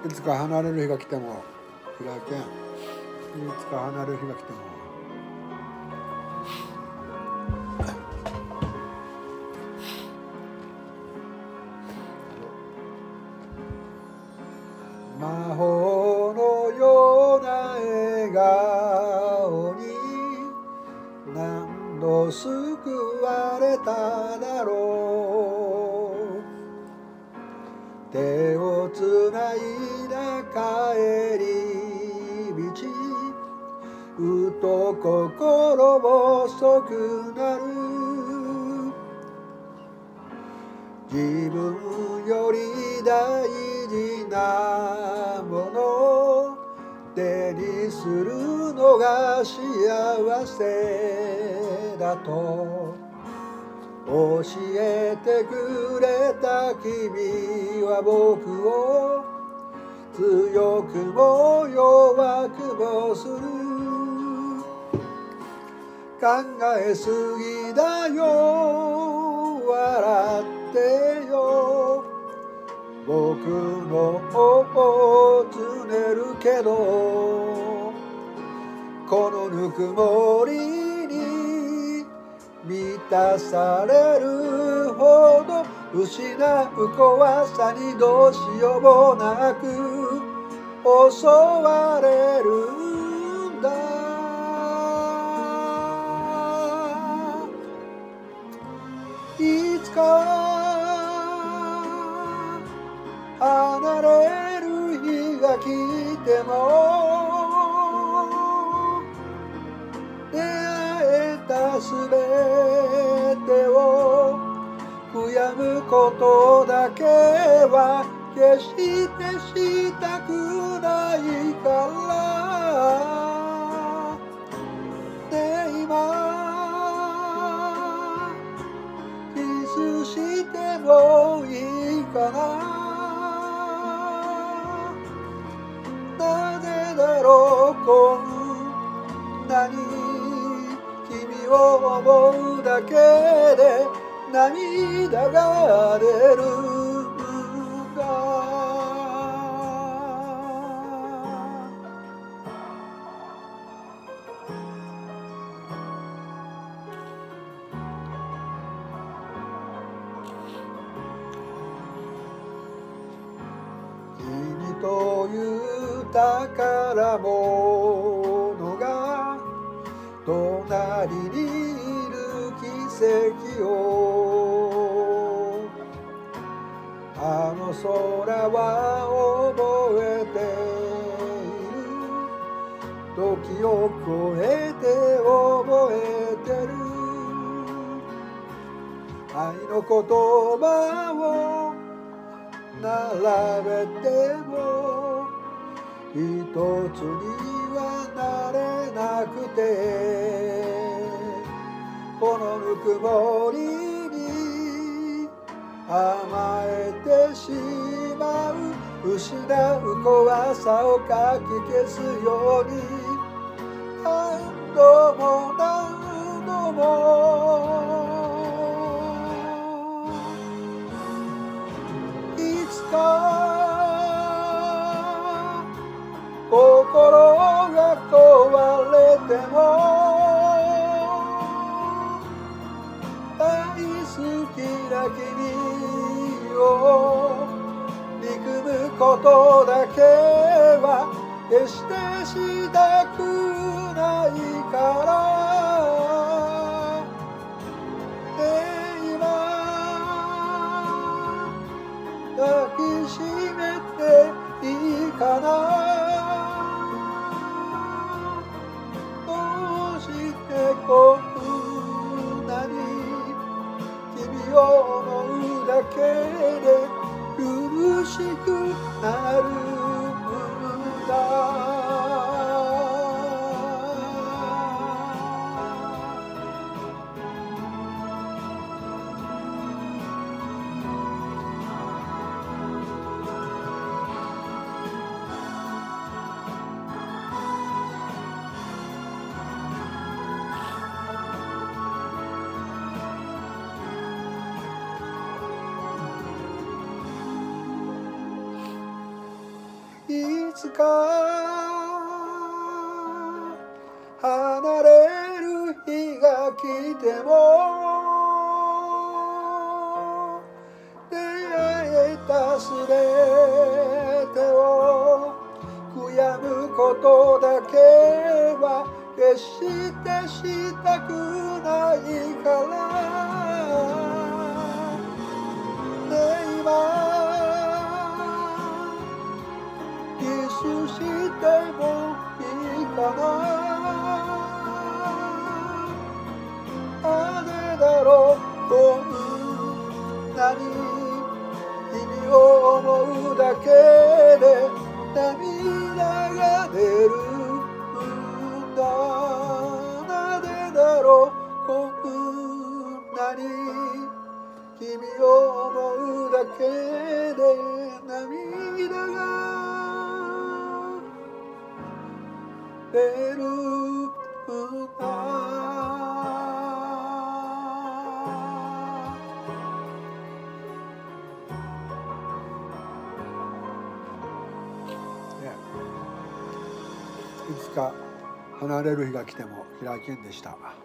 いつか離れる日が来ても開けん。いつか離れる日が来ても魔法のような笑顔に何度救われただろう。手をつないだ帰り道、ふと心細くなる。自分より大事なもの手にするのが幸せだと教えてくれた君は僕を強くも弱くもする。考えすぎだよ、笑ってよ、僕の方をつねるけど、このぬくもりに満たされるほど失う怖さにどうしようもなく襲われるんだ。いつか離れる日が来ても出会えたすべてを悔やむことだけは決してしたくないからね。今キスしてもいいかな。なぜだろうこんなに君を思うだけで涙が出るんだ。君という宝物が隣にいる奇跡を、あの空は覚えている、時を超えて覚えてる。愛の言葉を並べても一つにはなれなくて、このぬくもりに甘えてしまう失う怖さをかき消すように何度も何度もいつか心が壊れても大好きな君を憎むことだけは決してしたくないからね。今抱きしめていいかな。どうしてこんなに君を思うだけで苦しくなるんだ。 いつか離れる日が来ても出会えたすべてを悔やむことだけは決してしたくないからね今キスしてもいいかななぜだろうこんなに君を思うだけで涙が出るんだなぜだろうこんなに君を思うだけで涙が出るんだいつか離れる日が来ても平井堅でした。